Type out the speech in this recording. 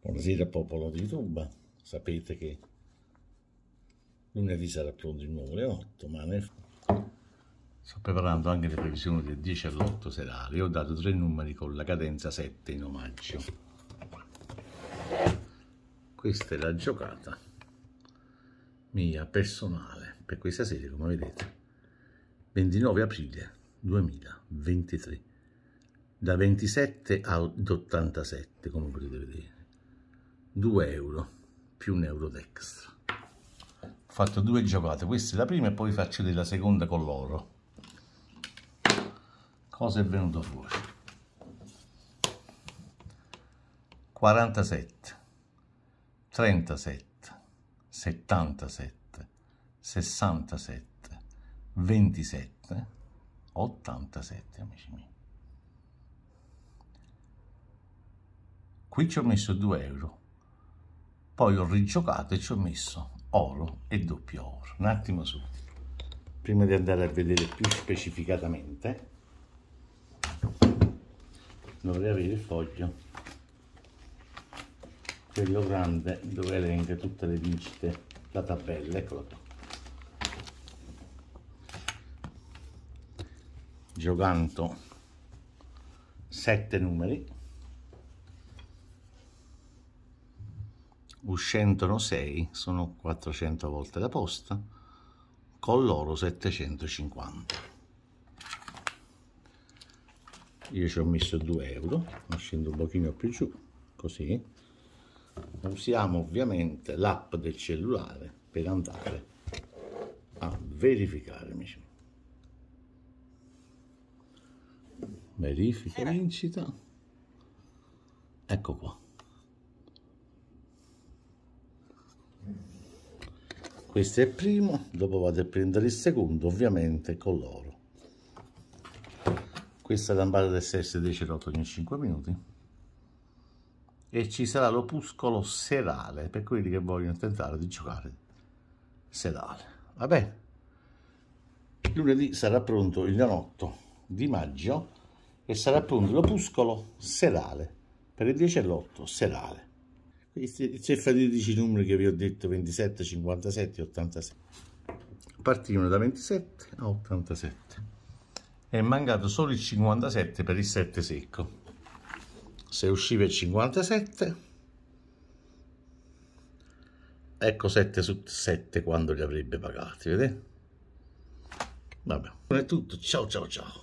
Buonasera popolo di YouTube, sapete che lunedì sarà pronto il nuovo Leonotto, ma sto preparando anche le previsioni del 10 all'8 serale. Ho dato 3 numeri con la cadenza 7 in omaggio. Questa è la giocata mia personale per questa serie, come vedete, 29 aprile 2023, da 27 ad 87, come potete vedere. 2 euro più un euro d'extra. Ho fatto 2 giocate, questa è la prima e poi faccio della seconda con l'oro. Cosa è venuto fuori? 47, 37, 77, 67, 27, 87, amici miei. Qui ci ho messo 2 euro. Poi ho rigiocato e ci ho messo oro e doppio oro. Un attimo su. Prima di andare a vedere più specificatamente, dovrei avere il foglio, quello grande dove elenca tutte le vincite, la tabella, eccola qua. Giocando 7 numeri, uscendono 6, sono 400 volte la posta, con l'oro 750. Io ci ho messo 2 euro, lo scendo un pochino più giù, così. Usiamo ovviamente l'app del cellulare per andare a verificare, amici. Verifica vincita, ecco qua. Questo è il primo, dopo vado a prendere il secondo, ovviamente con l'oro. Questa lampata del SSD dei ogni 5 minuti. E ci sarà l'opuscolo serale, per quelli che vogliono tentare di giocare serale. Va bene? Lunedì sarà pronto il Leonotto di maggio e sarà pronto l'opuscolo serale, per il 10 all'8 serale. Questi fatidici numeri che vi ho detto, 27, 57 e 87, partivano da 27 a 87. È mancato solo il 57 per il 7 secco. Se usciva il 57, ecco 7 su 7 quando li avrebbe pagati, vedete? Vabbè, è tutto, ciao ciao ciao.